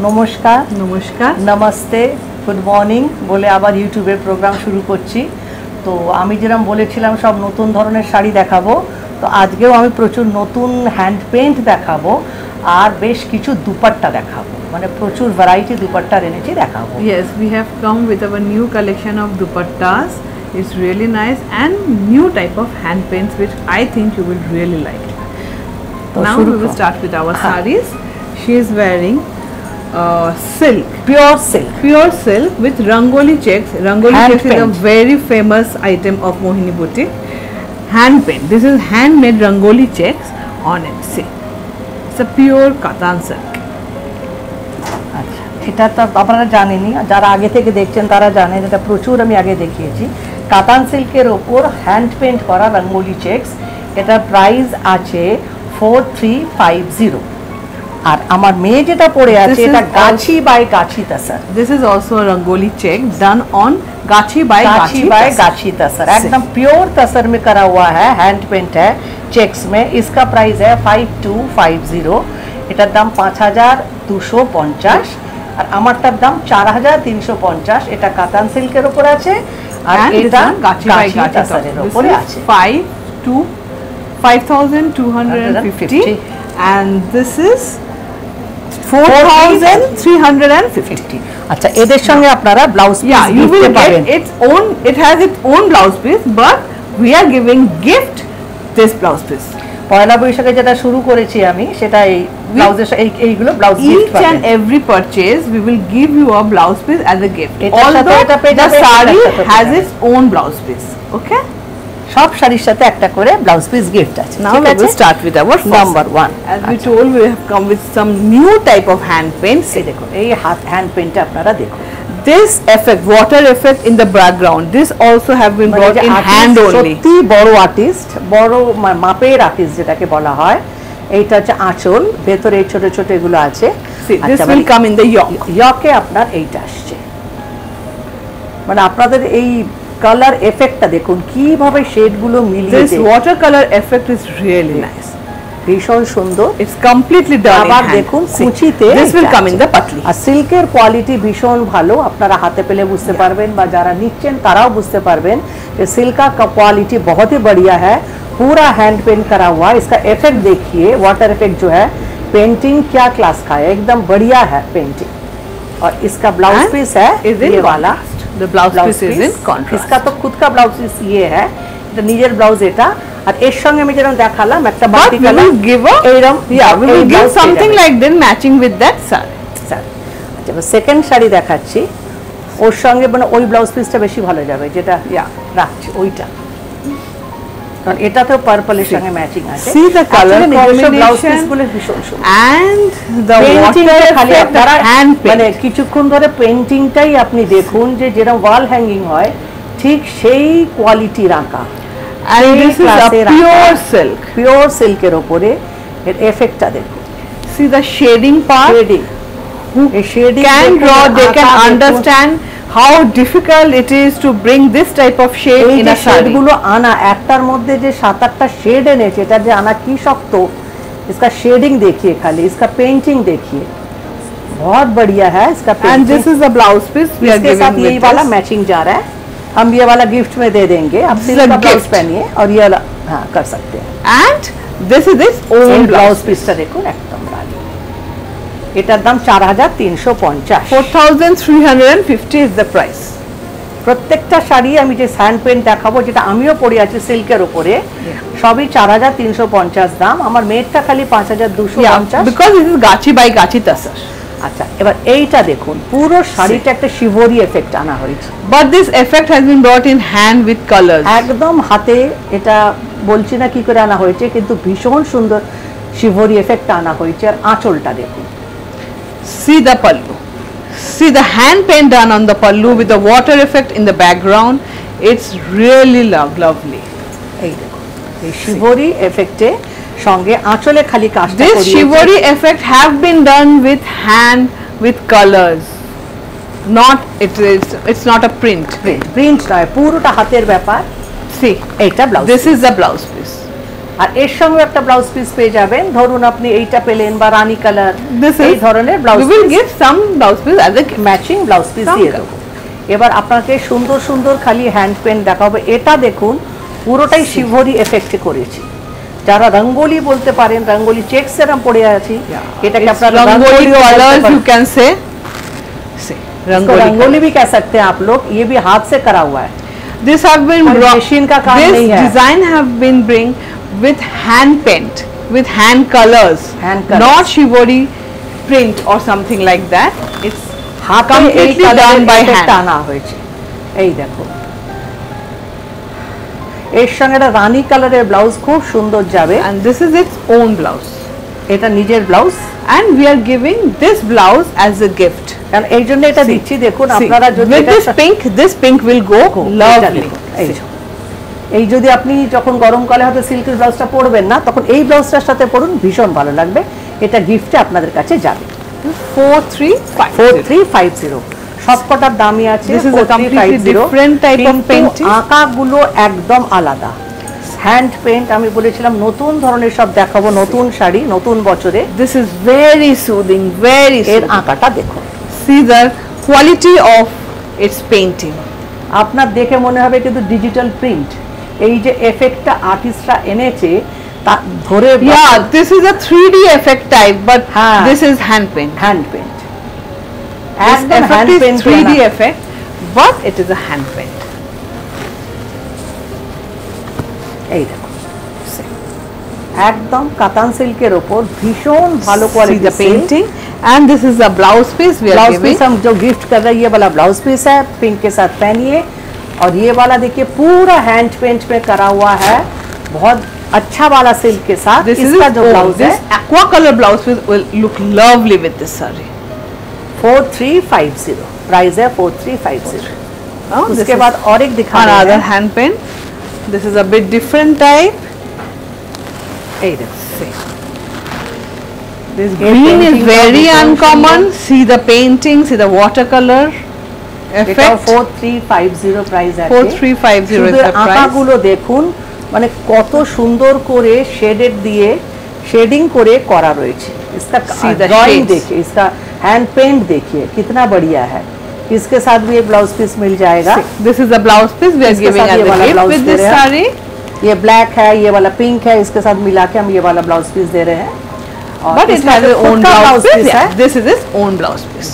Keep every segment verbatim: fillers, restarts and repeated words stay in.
নমস্কার নমস্কার namaste good morning বলে আবার ইউটিউবের প্রোগ্রাম শুরু করছি। তো আমি যেরকম বলেছিলাম সব নতুন ধরনের শাড়ি দেখাবো, তো আজকেও আমি প্রচুর নতুন হ্যান্ড পেইন্ট দেখাবো আর বেশ কিছু দুপাট্টা দেখাবো, মানে প্রচুর ভ্যারাইটি দুপাট্টা এনেছি দেখাবো। Yes, we have come with our new collection of dupattas. It's really nice and new type of hand paints which I think you will really like. So now we will start with our sarees. She is wearing uh, silk, pure silk, pure silk with rangoli checks. Rangoli hand checks paint. Is a very famous item of Mohini boutique. Hand paint. This is handmade rangoli checks on it. See, it's a pure katan silk. আচ্ছা, এটা তো আপনারা জানেনই, যারা আগে থেকে দেখছেন তারা জানেন এটা প্রচুর আমি আগে দেখিয়েছি। কাতান সিল্কের ওপর হ্যান্ড পেইন্ট করা রঙ্গোলি চেকস, এটার প্রাইস আছে ফোর থ্রি ফাইভ জিরো। আর আমার মেয়ে যেটা পরে আছে এটা গাছি বাই গাছি tussar. This is also a rangoli check done on गाछी बाय गाछी बाय गाछी तसर, एकदम प्योर तसर में करा हुआ है, हैंड पेंट है चेक्स में। इसका प्राइस है फाइव टू फाइव জিরো। এটার দাম পাঁচ হাজার দুশো পঞ্চাশ আর আমারটার দাম চার হাজার তিনশো পঞ্চাশ। এটা কাতান সিল্কের উপর আছে আর এটা গাছি বাই গাছি তসরের উপরে আছে। five to five thousand two hundred fifty and this is four thousand three hundred fifty. আচ্ছা, এদের সঙ্গে আপনারা blouse piece yeah you will get its own, it has its own blouse piece but we are giving gift this blouse piece. পয়লা বৈশাখে যেটা শুরু করেছি আমি সেটা এই ব্লাউজের এই এইগুলো ব্লাউজ গিফট পাবেন। Each and every purchase we will give you a blouse piece as a gift. Although the saree has its own blouse piece. Okay, সব শাড়ির সাথে একটা করে ব্লাউজ পিস গিফট আছে। Now we will start with our number one. As we told, we have come with some new type of hand paints. এই দেখুন, এই হাত হ্যান্ড পেইন্টটা আপনারা দেখুন। This effect, water effect in the background, this also have been brought in hand only. সত্যি বড় artist, বড় মাপের আর্টিস্ট যেটাকে বলা হয়। এইটা হচ্ছে আঁচল, ভেতরে ছোট ছোট এগুলো আছে। This will come in the yoke. ইয়কে আপনার এইটা আসছে, মানে আপনাদের এই কালার এফেক্টটা দেখুন কিভাবে শেডগুলো মিলিয়ে। This water color effect is really nice, ভীষণ সুন্দর। It's completely done in hand. আবার দেখুন কুচিতে this will come in the patli. আর সিল্কের কোয়ালিটি ভীষণ ভালো, আপনারা হাতে পেলে বুঝতে পারবেন বা যারা নিচ্ছেন তারাও বুঝতে পারবেন যে সিল্ক का क्वालिटी बहुत ही बढ़िया है, पूरा हैंड पेंट करा हुआ। इसका इफेक्ट देखिए, वाटर इफेक्ट जो है, पेंटिंग क्या क्लास का है, एकदम बढ़िया है पेंटिंग। और इसका ब्लाउज पीस है ये वाला, the blouse piece is in contrast. इसका तो खुद का ब्लाउज पीस ये है, এটা নিজের ব্লাউজ এটা। আর এর সঙ্গে আমি যেরকম দেখালাম একটা বাটি কালার এইরকম, yeah we will give something like that matching with that saree. আচ্ছা, সেকেন্ড শাড়ি দেখাচ্ছি, ওর সঙ্গে মানে ওই ব্লাউজ পিসটা বেশি ভালো যাবে, যেটা রাখছি ওইটা, কারণ এটা তো পার্পলের সঙ্গে ম্যাচিং আছে। See the color combination and the water খালি আপনারা মানে কিছুক্ষণ ধরে পেইন্টিংটাই আপনি দেখুন যে যেরকম ওয়াল হ্যাঙ্গিং হয় ঠিক সেই কোয়ালিটির আঁকা। And this is a pure silk, pure silk এর উপরে এর এফেক্টটা দেখুন। See the shading part, shading, এই shading can draw, they can understand how difficult it is to bring this type of shade in a saree. গুলো আনা একটার মধ্যে যে সাত আটটা শেড এনেছে, এটা যে আনা কি শক্ত। इसका शेडिंग देखिए, खाली इसका पेंटिंग देखिए, बहुत बढ़िया है इसका painting. And this is the blouse piece we are giving with यही वाला मैचिंग जा रहा है, हम ये वाला गिफ्ट में दे देंगे। आप सिल्क का ब्लाउज पहनिए और ये वाला हाँ कर सकते हैं। And this is its own blouse পিসটা দেখুন একদম রানি। এটার দাম চার হাজার তিনশো পঞ্চাশ। four thousand three hundred fifty is the price. প্রত্যেকটা শাড়ি আমি যে হ্যান্ড পেইন্ট দেখাবো, যেটা আমিও পরে আছি সিল্কের উপরে, সবই চার হাজার তিনশো পঞ্চাশ দাম। আমার মেয়েরটা খালি পাঁচ হাজার দুশো পঞ্চাশ, বিকজ ইট ইজ গাছি বাই গাছি তাসার। আচ্ছা, এবার এইটা দেখুন, পুরো শাড়িটা একটা শিভরি এফেক্ট আনা হয়েছে। But this effect has been brought in hand with colours. একদম হাতে, এটা বলছি না কি করে আনা হয়েছে, কিন্তু ভীষণ সুন্দর শিভরি এফেক্ট আনা হয়েছে। আর আঁচলটা দেখুন, see the pallu, see the hand paint done on the pallu with the water effect in the background. It's really love lovely. এই দেখুন, এই শিভরি এফেক্টে সঙ্গে আঁচলে খালি কাজটা করিয়েছে। This shivery effect have been done with hand with colors, not it is it's not a print. Print print নয়, পুরোটা হাতের ব্যাপার। See, এইটা blouse, this is the blouse piece. আর এর সঙ্গে একটা ব্লাউজ পিস পেয়ে যাবেন, ধরুন আপনি এইটা পেলেন বা রানী কালার, This এই is- ধরনের blouse We will give some blouse piece as a gift. Matching blouse piece Some দিয়ে color. দেবো। এবার আপনাকে সুন্দর সুন্দর খালি হ্যান্ড পেন দেখাবো। এটা দেখুন পুরোটাই শিভরি এফেক্টে করেছি। যারা রঙ্গোলি বলতে পারেন, রঙ্গোলি চেক সেরাম পড়ে আছি, এটাকে It's আপনারা rangoli colors you can say. See, इसको rangoli. रंगोली भी कह सकते हैं आप लोग। ये भी हाथ से करा हुआ है, This have been कोई raw- machine का काम this नहीं है। design have been bring with hand paint, with hand colors, Hand colors. not shibori print or something like that. It's হাতে এই completely done কালারের by এফেক্ট hand. আনা হয়েছে। এই দেখো, এর সঙ্গে একটা রানী কালারের ব্লাউজ খুব সুন্দর যাবে। And this is its own blouse. এটা নিজের blouse, And we are giving this blouse as a gift. কারণ এই জন্য এটা See, দিচ্ছি। দেখুন See, আপনারা যদি with এটা this pink, this pink will go এটা lovely. দেখুন, এই যে। এই যদি আপনি যখন গরমকালে হয়তো সিল্কের ব্লাউজটা পরবেন না, তখন এই ব্লাউজটার সাথে পরুন, ভীষণ ভালো লাগবে। এটা গিফটে আপনাদের কাছে যাবে। Four three five. Four three five zero সবকটার দামই আছে। This is a four three five completely zero, different type of কিন্তু painting. আঁকাগুলো একদম আলাদা। হ্যান্ড পেন্ট, আমি বলেছিলাম নতুন ধরনের সব দেখাবো, নতুন শাড়ি নতুন বছরে। This is very soothing, very এর soothing. আঁকাটা দেখুন, See the quality of its painting. আপনার দেখে মনে হবে কিন্তু ডিজিটাল প্রিন্ট। এই যে এফেক্টটা আর্টিস্টরা এনেছে তা ধরে Yeah, this is a three D effect type, but हाँ. this is hand paint. Hand paint, This একদম effect hand is paint three D effect, but it is a hand paint. এই দেখুন, একদম কাতান সিল্কের ওপর ভীষণ ভালো See quality the painting, and this is the blouse piece we are blouse giving. Piece हम जो गिफ्ट कर रहे हैं, ये वाला ब्लाउज पीस है, पिंक के साथ पहनिए। और ये वाला देखिए पूरा हैंड पेंट में करा हुआ है, बहुत अच्छा वाला सिल्क के साथ। This is इसका its जो own. ब्लाउज है This aqua color blouse piece will look lovely with this saree. Four three five zero price है, four three five zero. Now this उसके is बाद और एक दिखा रहे another हैं, hand paint. This is a bit different type. এই দেখুন, See. This ये green is painting का very भीषण uncommon. सुंदर। See the painting, see the watercolor এটা effect. Four three five zero price আছে। four three five zero is শুধু the price. আঁকাগুলো দেখুন, মানে কত সুন্দর করে শেডেড দিয়ে শেডিং করে করা রয়েছে। इसका See the ड्राइंग shades. देखिए, इसका हैंड पेंट देखिए कितना बढ़िया है। इसके साथ भी एक ब्लाउज पीस मिल जाएगा। See, this is the blouse piece we are इसके giving साथ as ये a वाला gift blouse with they this रहे हैं। saree. ये ब्लैक है, ये वाला पिंक है, इसके साथ मिला के हम ये वाला ब्लाउज पीस दे रहे हैं। और But it इसका has जो its own खुद का blouse piece. piece Yeah, है, this is its own blouse piece.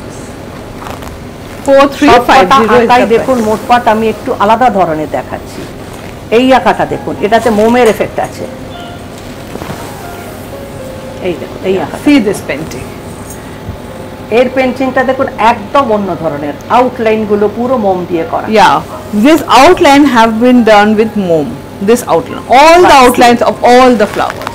Four three five সবকটা zero is আঁকাই the দেখুন, price. মোটপাট আমি একটু আলাদা ধরনের দেখাচ্ছি। এই আঁকাটা দেখুন, এটাতে মোমের এফেক্ট আছে। এই দেখুন, এই আঁকা, See this painting. এর পেন্টিংটা দেখুন একদম অন্য ধরনের, আউটলাইন গুলো পুরো মোম দিয়ে করা। Yeah, this outline have been done with mom. This outline, all the But see. outlines of all the flowers.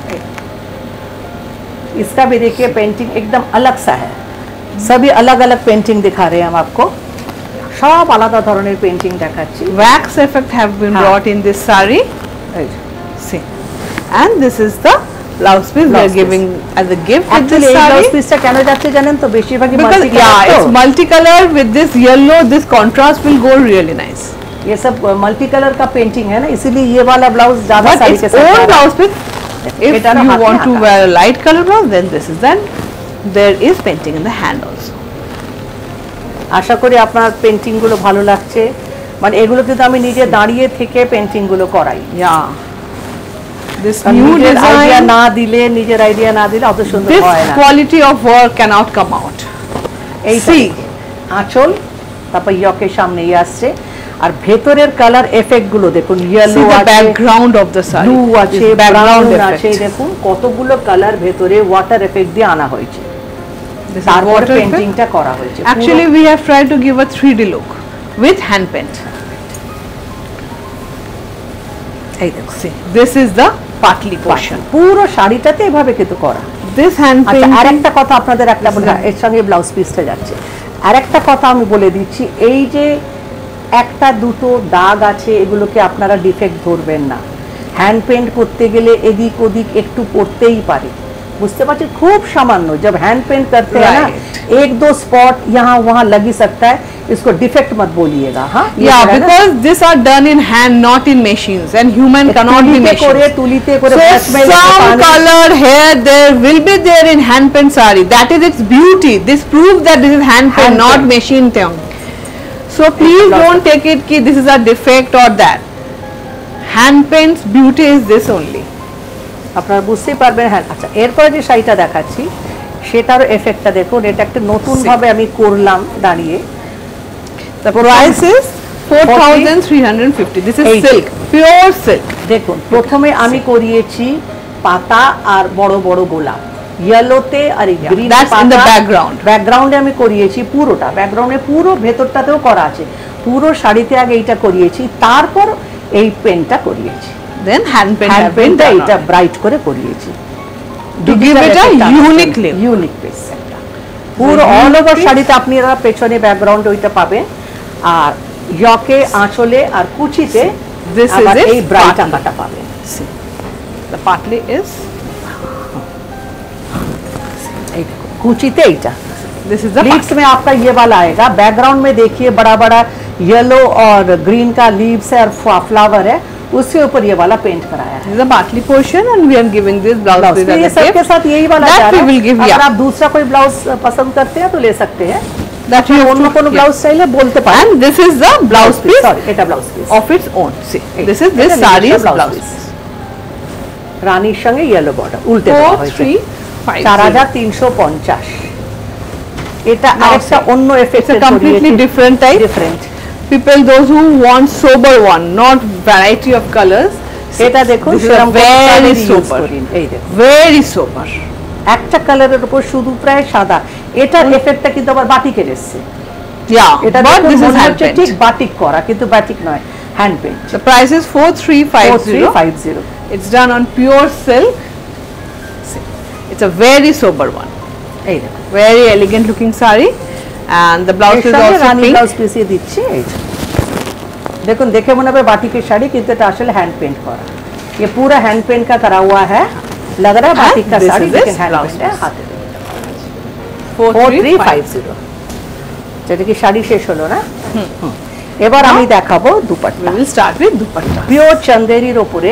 इसका भी देखिए पेंटिंग एकदम अलग सा है। सभी अलग अलग पेंटिंग दिखा रहे हैं हम आपको, সব আলাদা ধরনের পেন্টিং দেখাচ্ছি। Wax effect have been हाँ. brought in this saree. এই যে, See, and this is the blouse piece we Blouse are piece. giving as a gift with Actually this এই ব্লাউজ saree. পিসটা কেন যাচ্ছে জানেন তো? বেশিরভাগই Because multi yeah, colour it's তো। multicolor with this yellow. This contrast will go really nice. ये सब मल्टी कलर का पेंटिंग है ना, इसीलिए ये वाला ब्लाउज ज्यादा But साड़ी its के साथ own जा रहा है। blouse piece. If এটা না you হাতে want to আঁকা। wear a light color blouse, then this is then there is painting in the hand also. আশা করি আপনার পেন্টিং গুলো ভালো লাগছে। মানে এগুলো কিন্তু আমি নিজে দাঁড়িয়ে থেকে পেন্টিং গুলো করাই। Yeah. This কারণ new নিজের আইডিয়া design, না দিলে, নিজের আইডিয়া না দিলে অত সুন্দর this হয় না। quality of work cannot come out. এই See. আঁচল, তারপর ইয়কের সামনে এই আসছে, আর ভেতরের কালার এফেক্ট গুলো দেখুন, See ইয়েলো the আছে, background of the saree. Blue আছে, This background ব্রাউন আছে, effect. দেখুন কতগুলো কালার ভেতরে ওয়াটার এফেক্ট দিয়ে আনা হয়েছে। This is তারপর water effect. পেন্টিংটা করা হয়েছে। Actually, we have tried to give a three D look with hand paint. এই দেখুন, See, this is the partly portion. পুরো শাড়িটাতে এভাবে কিন্তু করা। This hand আচ্ছা, painting. আরেকটা কথা আপনাদের একটা বলে, হ্যাঁ। এর সঙ্গে ব্লাউজ পিসটা যাচ্ছে। আরেকটা কথা আমি বলে দিচ্ছি, এই যে একটা দুটো দাগ আছে, এগুলোকে আপনারা ডিফেক্ট ধরবেন না। হ্যান্ড পেন্ট করতে গেলে এদিক ওদিক একটু পড়তেই পারে, বুঝতে পারছি, খুব সামান্য। जब हैंड पेंट करते हैं ना, Right. एक दो स्पॉट यहाँ वहाँ लग ही सकता है। इसको डिफेक्ट मत बोलिएगा। हाँ, yeah, because these are done in hand, not in machines, and human cannot be machines. So some color here there will be there in hand paint sari. That is its beauty. This proves that this is hand paint, not machine paint. So please don't take it ki this is a defect or that. Hand paint's beauty is this only. আপনারা বুঝতেই পারবেন। হ্যাঁ, আচ্ছা, এরপর যে শাড়িটা দেখাচ্ছি সেটারও এফেক্টটা দেখুন। এটা একটা নতুন ভাবে আমি করলাম দাঁড়িয়ে। The price is four thousand three hundred fifty. This is silk, pure silk. দেখুন, প্রথমে আমি করিয়েছি পাতা আর বড় বড় গোলাপ, ইয়েলোতে আর গ্রিন পাতা। That's in the background. ব্যাকগ্রাউন্ডে আমি করিয়েছি পুরোটা, ব্যাকগ্রাউন্ডে পুরো ভেতরটাতেও করা আছে। পুরো শাড়িতে আগে এইটা করিয়েছি, তারপর এই পেনটা করিয়েছি। Then hand paint, hand paint এটা ব্রাইট করে করিয়েছি। To give it a unique look. Unique piece একটা। পুরো অল ওভার শাড়িতে আপনারা পেছনে ব্যাকগ্রাউন্ড ওইটা পাবেন, আর ইয়কে, আঁচলে আর কুচিতে this is it, এই ব্রাইট আঁকাটা পাবেন। The partly is এই কুচিতে এইটা। This is the लीव्स में आपका ये वाला आएगा। बैकग्राउंड में देखिए बड़ा बड़ा येलो और ग्रीन का लीव्स है और फ्लावर है, उसके ऊपर ये वाला पेंट कराया है। This is a partly portion and we are giving this blouse piece as a gift. सबके साथ यही वाला जा रहा है। अगर आप दूसरा कोई ब्लाउज पसंद करते हैं तो ले सकते हैं। That you অন্য কোনো ব্লাউজ চাইলে বলতে পারেন। And this is the blouse piece. Sorry, এটা blouse piece of its own. See, this is this saree's blouse piece. রানীর সঙ্গে ইয়েলো বর্ডার উল্টে দেওয়া হয়েছে। চার হাজার তিনশো পঞ্চাশ। এটা আরেকটা অন্য effect, completely different type. Different. People those who want sober one, not variety of colors. এটা দেখুন, very sober. এই দেখুন, very sober. একটা কালারের উপর শুধু প্রায় সাদা। এটার এফেক্টটা কিন্তু আবার বাটিকের এসেছে। Yeah, এটা but this is hand paint. ঠিক বাটিক করা, কিন্তু বাটিক নয়, hand paint. The price is four three five zero. It's done on pure silk. It's a very sober one. এই দেখুন, very elegant looking saree, and the blouse is also রানী pink. Blouse পিসে দিচ্ছি। এই দেখুন, দেখে মনে হবে বাটিকের শাড়ি, কিন্তু এটা আসলে হ্যান্ড পেইন্ট করা। ये पूरा हैंड पेंट का करा हुआ है, लग रहा है बाटिक का साड़ी, लेकिन हैंड पेंट है। हाथे four three five zero। যেটা কি শাড়ি শেষ হলো না? এবার আমি দেখাবো dupatta. We will start with dupatta. Pure চন্দেরির উপরে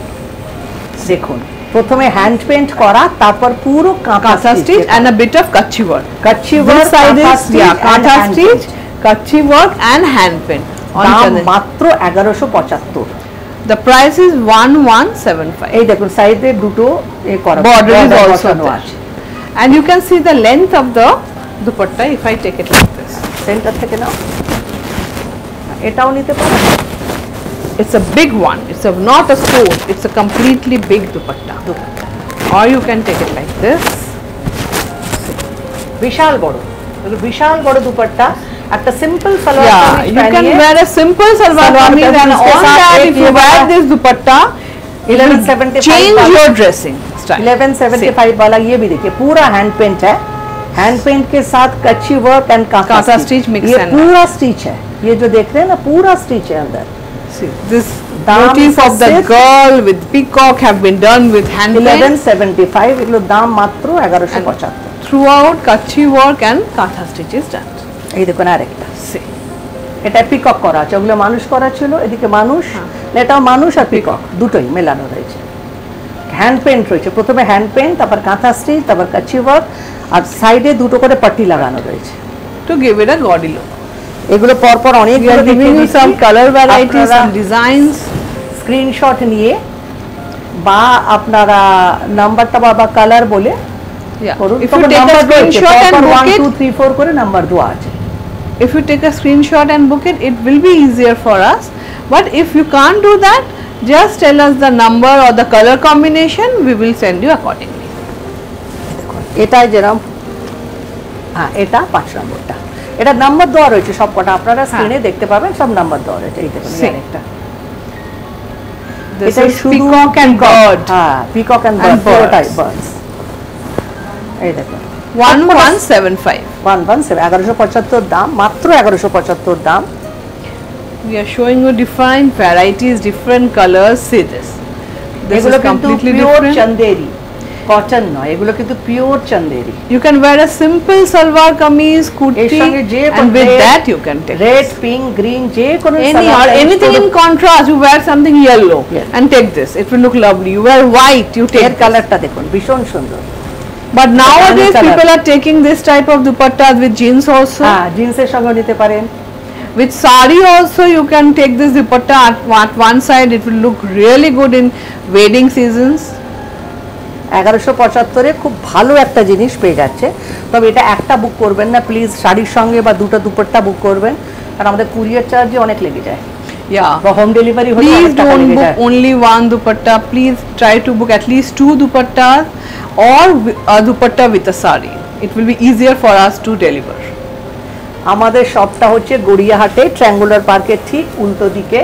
দেখুন, প্রথমে হ্যান্ড পেইন্ট করা, তারপর পুরো kantha stitch and a bit of kachi work. Kachchi work, kantha stitch, kachi work and hand paint. দাম মাত্র এগারোশো পঁচাত্তর। The price is one one seven five. এই দেখুন, সাইডে দুটো এ করা, border is also there. And you can see the length of the dupatta if I take it like this. Centre থেকে নাও, এটাও নিতে পারেন। It's a big one. It's a not a skirt. It's a completely big dupatta. Or you can take it like this. বিশাল বড়, বিশাল বড় দুপাট্টা। একটা simple salwar kameez, you can wear a simple salwar kameez and on that if you wear this dupatta, eleven seventy-five change your dressing style. eleven seventy-five वाला ये भी देखिए, पूरा hand paint है। Hand paint के साथ kachchi work and kantha stitch mix है। ये पूरा स्टिच है, ये जो देख रहे हैं ना, पूरा स्टिच है अंदर। See, this motif of the girl with peacock have been done with hand paint. eleven seventy-five, এগুলো দাম মাত্র এগারোশো পঁচাত্তর। Throughout kachi work and katha stitch is done. এই দেখুন আরেকটা, এটা পিকক করা আছে, ওগুলো মানুষ করা ছিল, এদিকে মানুষ, এটাও মানুষ আর পিকক দুটোই মেলানো রয়েছে। হ্যান্ড পেইন্ট রয়েছে, প্রথমে হ্যান্ড পেইন্ট, তারপর কাঁথা স্টিচ, তারপর কাচি ওয়ার্ক, আর সাইডে দুটো করে পাটি লাগানো রয়েছে। To give it a gaudy look. এগুলো পরপর অনেক We are giving you some color varieties, some designs. Screenshot নিয়ে বা আপনারা নাম্বারটা বা কালার বলে করুন। If you take a screenshot and book one it, two three four করে নাম্বার দেওয়া আছে। if you take a screenshot and book it, it will be easier for us. But if you can't do that, just tell us the number or the color combination, we will send you accordingly. এটাই যেরকম, হ্যাঁ এটা পাঁচ নম্বরটা, এটা number দেওয়া রয়েছে সবকটা, আপনারা স্ক্রিনে দেখতে পাবেন, সব নাম্বার দেওয়া রয়েছে। এই দেখুন আরেকটা, this is peacock and bird. হ্যাঁ, পিকক এন্ড বার্ড, পুরোটাই বার্ডস। এই দেখুন one one seven five. one one seven, এগারোশো পঁচাত্তর দাম, মাত্র এগারোশো পঁচাত্তর দাম। We are showing you different varieties, different colors. See this. This is completely different. Chanderi, cotton নয়, এগুলো কিন্তু pure Chanderi. You can wear a simple salwar kameez, kurti, and with that you can take red, pink, green, যে কোনো any or anything in contrast. You wear something yellow yes. and take this. It will look lovely. You wear white, you take এর কালারটা দেখুন ভীষণ সুন্দর। But nowadays people are taking this type of dupattas with jeans also. হ্যাঁ, জিন্সের সঙ্গে নিতে পারেন। With sari also you can take this dupatta at, at one side. It will look really good in wedding seasons. এগারোশো পঁচাত্তরে খুব ভালো একটা জিনিস পেয়ে যাচ্ছে, তবে এটা একটা বুক করবেন না প্লিজ, শাড়ির সঙ্গে বা দুটো দুপাট্টা বুক করবেন, কারণ আমাদের কুরিয়ার চার্জে অনেক লেগে যায়। Yeah, বা হোম ডেলিভারি হলে please অনেক টাকা don't লেগে book যায়। only one dupatta. Please try to book at least two dupattas or wi- a dupatta with a sari. It will be easier for us to deliver. আমাদের শপটা হচ্ছে গড়িয়াহাটে triangular পার্কের ঠিক উল্টো দিকে,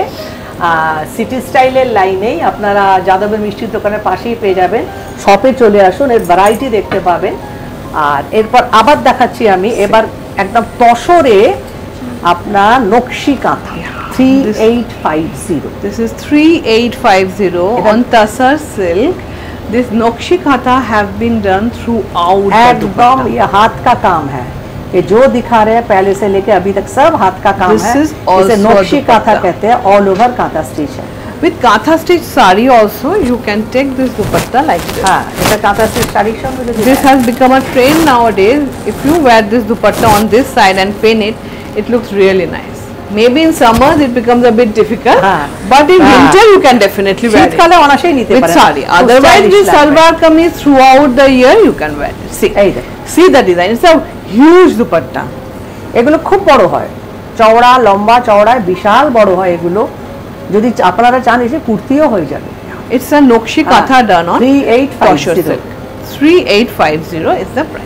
সিটি স্টাইলের লাইনেই, আপনারা যাদবের মিষ্টির দোকানের পাশেই পেয়ে যাবেন। শপে চলে আসুন, এর ভ্যারাইটি দেখতে পাবেন। আর এরপর আবার দেখাচ্ছি আমি এবার একদম তসরে আপনার nakshi kantha three eight five zero. This is three eight five zero on Tasar silk. This nokshi kantha have been done throughout the एकदम dupatta. ये हाथ का काम है, ये जो दिखा रहे हैं पहले से लेके अभी तक सब हाथ का काम This है। is इसे also नक्शी a कांथा dupatta. कहते हैं, ऑल ओवर कांथा स्टिच है। With kantha stitch sari also you can take this dupatta like this. हाँ, এটা কাঁথা স্টিচ শাড়ির সঙ্গে যদি This দেয়। has become a trend nowadays. If you wear this dupatta on this side and pin it, it looks really nice. Maybe in summers it becomes a bit difficult, हाँ, but in हाँ। winter you can definitely wear it শীতকালে অনায়াসেই নিতে with পারেন sari. খুব Otherwise, stylish this লাগবে। salwar kameez throughout the year you can wear it. See, এই দেখুন, see the design. It's a huge dupatta. এগুলো খুব বড় হয়, চওড়া লম্বা চওড়ায় বিশাল বড় হয় এগুলো, যদি আপনারা চান এসে কুর্তিও হয়ে যাবে। It's a nokshi kantha done on three eight five Tosher zero. silk. three eight five zero is the price.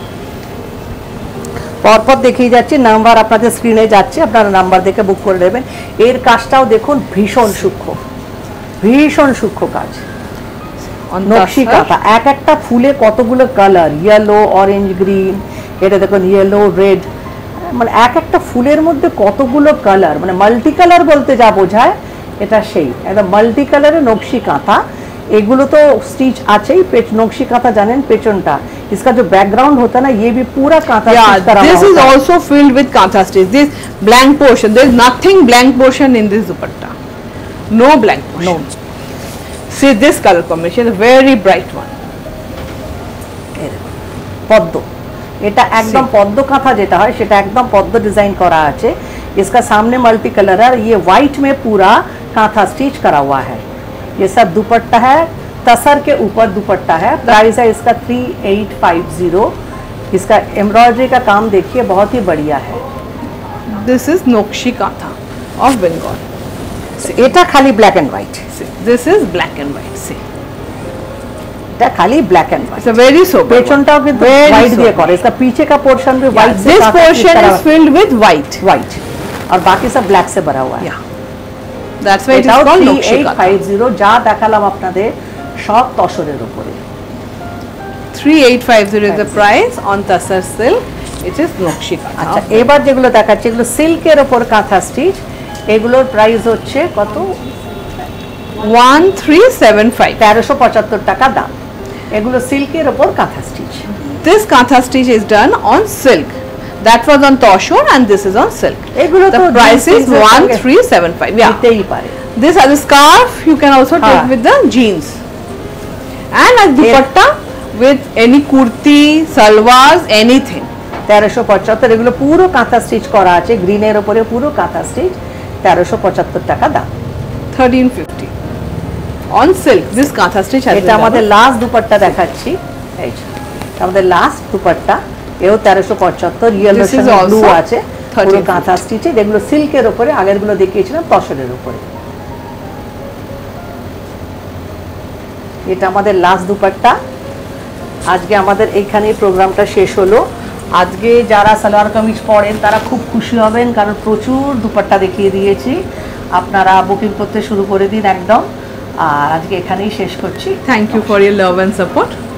পরপর দেখিয়ে যাচ্ছি, নাম্বার আপনাদের স্ক্রিনে যাচ্ছে, আপনারা নাম্বার দেখে বুক করে নেবেন। এর কাজটাও দেখুন ভীষণ সূক্ষ্ম, ভীষণ সূক্ষ্ম কাজ। On নকশি Tasar, কাঁথা, এক একটা ফুলে কতগুলো কালার, ইয়েলো, অরেঞ্জ, গ্রিন, এটা দেখুন ইয়েলো, রেড, মানে এক একটা ফুলের মধ্যে কতগুলো কালার, মানে মাল্টি কালার বলতে যা বোঝায় এটা সেই একদম মাল্টি কালারের নকশি কাঁথা। এগুলো তো স্টিচ আছেই, নকশি কাঁথা জানেন পেছনটা, इसका जो बैकग्राउंड होता है ना, ये भी पूरा कांथा yeah, स्टिच करा हुआ this is होता है। also filled with kantha stitch. This blank portion, there is nothing blank portion in this dupatta. No blank portion. No. See this color combination, a very bright one. এই দেখুন, পদ্ম, এটা একদম পদ্ম কাঁথা যেটা হয় সেটা একদম পদ্ম ডিজাइन करा আছে। इसका सामने मल्टी कलर है, ये व्हाइट में पूरा कांथा स्टिच करा हुआ है। ये सब दुपट्टा है, तसर के ऊपर दुपट्टा है। प्राइस है इसका थ्री एट फाइव जीरो। इसका एम्ब्रॉयडरी का काम देखिए बहुत ही बढ़िया है। This is nokshi kantha of Bengal. এটা খালি black and white, See, this is black and white. See, এটা খালি black and white. it's a very sober one. पेचनटाও কিন্তু Very व्हाइट দিয়ে sober. করে, इसका पीछे का पोर्शन भी Yeah, व्हाइट से this काफी portion करा is हुआ है। filled with white. व्हाइट और बाकी सब ब्लैक से भरा हुआ है। Yeah, that's why it is এটাও called three nokshi eight kantha. Five zero, যা দেখালাম আপনাদের সব তসরের উপরে। three eight five zero is the price on Tasar silk. It is nokshi kantha. আচ্ছা, এবার যেগুলো দেখাচ্ছি এগুলো সিল্কের উপর কাঁথা স্টিচ, এগুলোর প্রাইস হচ্ছে কত, one three seven five. তেরোশো পঁচাত্তর টাকা দাম। এগুলো সিল্কের উপর kantha stitch. This kantha stitch is done on silk. That was on Toshon and this is on silk. এগুলো The তো price is jeans এর one সঙ্গে three seven five. Yeah. দিতেই পারে। This as a scarf you can also take हाँ. with the jeans. And as dupatta with any kurti, salwars, anything. তেরোশো পঁচাত্তর, এগুলো পুরো কাঁথা স্টিচ করা আছে, গ্রিনের উপরে পুরো কাঁথা স্টিচ, তেরোশো পঁচাত্তর টাকা দাম। thirteen fifty. On silk, this kantha stitch has এটা been আমাদের done. লাস্ট দুপাট্টা দেখাচ্ছি, এই যে আমাদের লাস্ট দুপাট্টা, এও তেরোশো পঁচাত্তর, ইয়েলো This is সঙ্গে ব্লু also আছে, thirteen পুরো কাঁথা স্টিচে, যেগুলো সিল্কের উপরে, আগের গুলো দেখিয়েছিলাম তসরের উপরে। এটা আমাদের লাস্ট দুপাট্টা। আজকে আমাদের এইখানেই প্রোগ্রামটা শেষ হলো। আজকে যারা সালোয়ার কামিজ পরেন তারা খুব খুশি হবেন, কারণ প্রচুর দুপাট্টা দেখিয়ে দিয়েছি। আপনারা বুকিং করতে শুরু করে দিন একদম। আর আজকে এখানেই শেষ করছি। Thank you for your love and support.